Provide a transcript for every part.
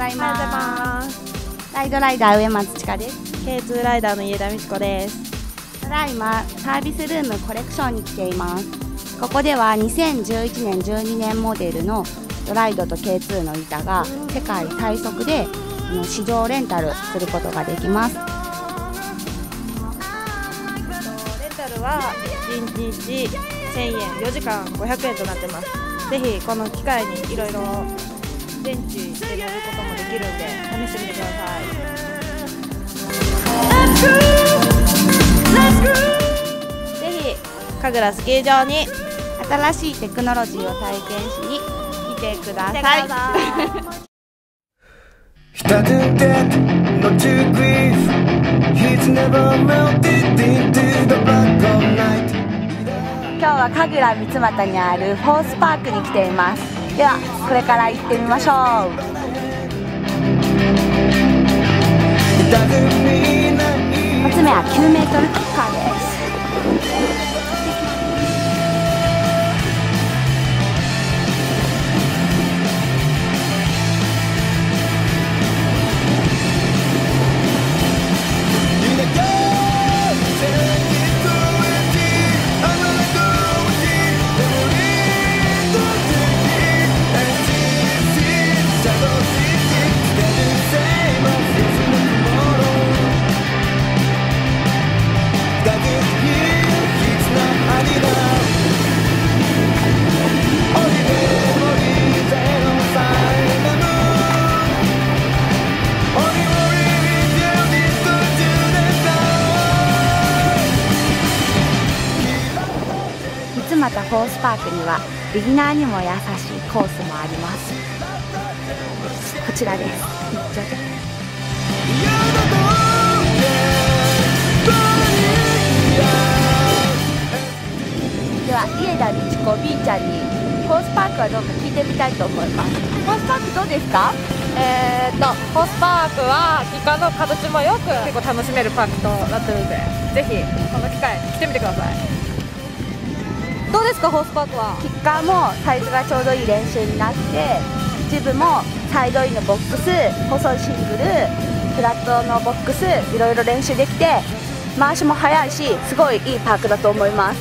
います。ライドライダー上松千佳です。 K2 ライダーの家田美智子です。 ただいまサービスルームコレクションに来ています。ここでは2011年12年モデルのドライドと K2 の板が世界最速で市場レンタルすることができます。レンタルは1日1000円、4時間500円となってます。ぜひこの機会にいろいろ電池で乗ることもできるんで試してみてください。ぜひ神楽スキー場に新しいテクノロジーを体験しに来てください。今日は神楽三俣にあるホースパークに来ています。ではこれから行ってみましょう。1つ目は9メートルキッカーです。三俣ホースパークにはビギナーにも優しいコースもあります。こちらです。では家田美智子 B ちゃんにホースパークはどうか聞いてみたいと思います。ホースパークどうですか？ ホースパークはキッカーの形もよく結構楽しめるパークとなってるので、ぜひこの機会に来てみてください。どうですかホースパークは？ キッカーもサイズがちょうどいい練習になって、ジブもサイドインのボックス、細いシングル、フラットのボックス、いろいろ練習できて回しも速いし、すごいいいパークだと思います。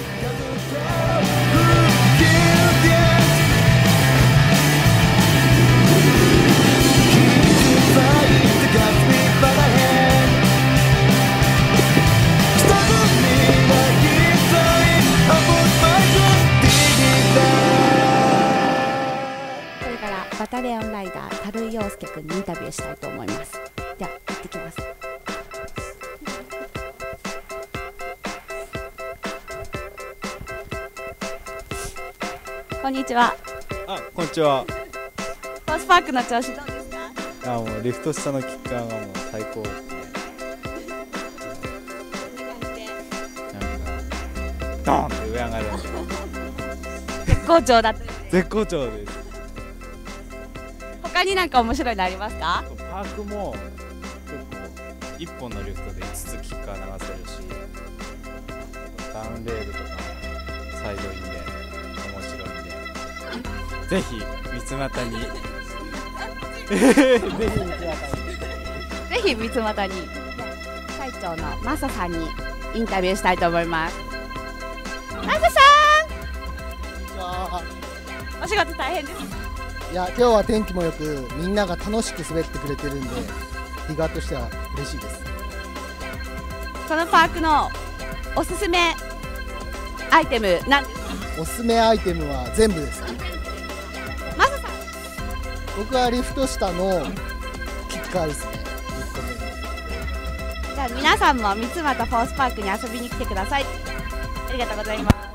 バタレオンライダー樽井陽介君にインタビューしたいと思います。では行ってきます。こんにちは。 こんにちは。 ホースパークの調子どうですか？ もうリフト下のキッカーがもう最高ですね。なんかドーンって上上がるんで絶好調だった。 絶好調です。 他になんか面白いのありますか？ パークも結構1本のリフトで5つキッカー流せるし、ダウンレールとかもサイドインで面白いんで、ぜひ三俣にぜひ三俣に会長のマサさんにインタビューしたいと思います。マサさん、お仕事大変です。 いや、今日は天気もよくみんなが楽しく滑ってくれてるんで、日側としては嬉しいです。 このパークのおすすめアイテムなんですか？ おすすめアイテムは全部です。 マサさん、 僕はリフト下のキッカーですね。1個目。 じゃあ皆さんも三俣ホースパークに遊びに来てください。ありがとうございます。